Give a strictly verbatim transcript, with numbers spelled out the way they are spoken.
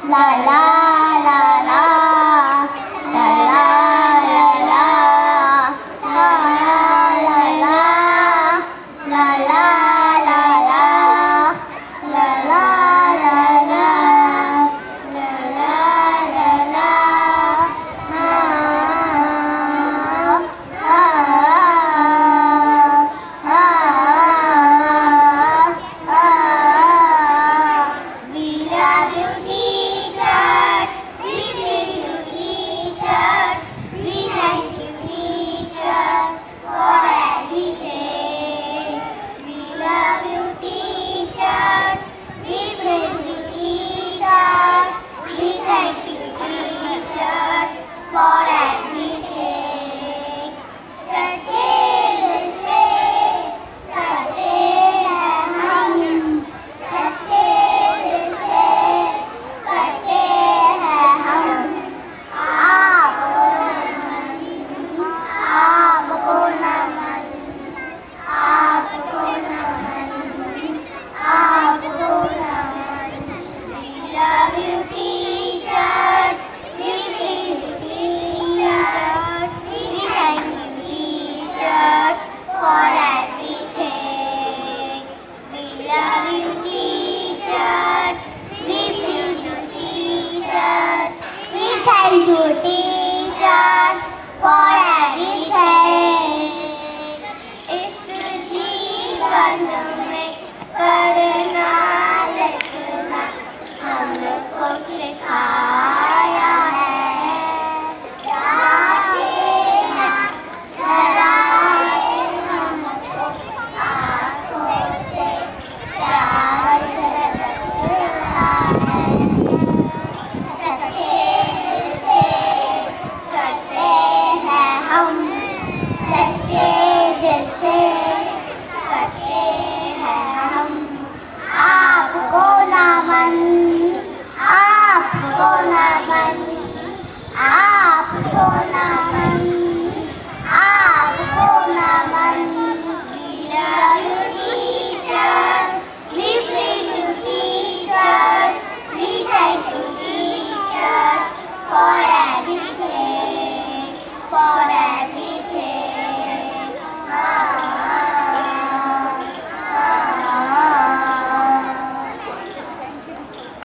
La la la la. La la la la. La la la. La la la la. La la la la. La la la la. Ah ah ah ah ah. We love you, teachers. We praise you, teachers. We thank you, teachers, for everything. We love you, teachers. We praise you, teachers. We thank you, teachers, for everything. सच्चे दिल से करते हैं हम, सच्चे दिल से करते हैं हम। आपको नमन, आपको नमन, आपको नमन, आपको नमन। We love you, teachers. We praise you, teachers. We thank you, teachers, for everything. We love you, teachers. We praise you, teachers. We thank you, teachers, for everything. इस जीवन में पढ़ना लिखना हमको सिखा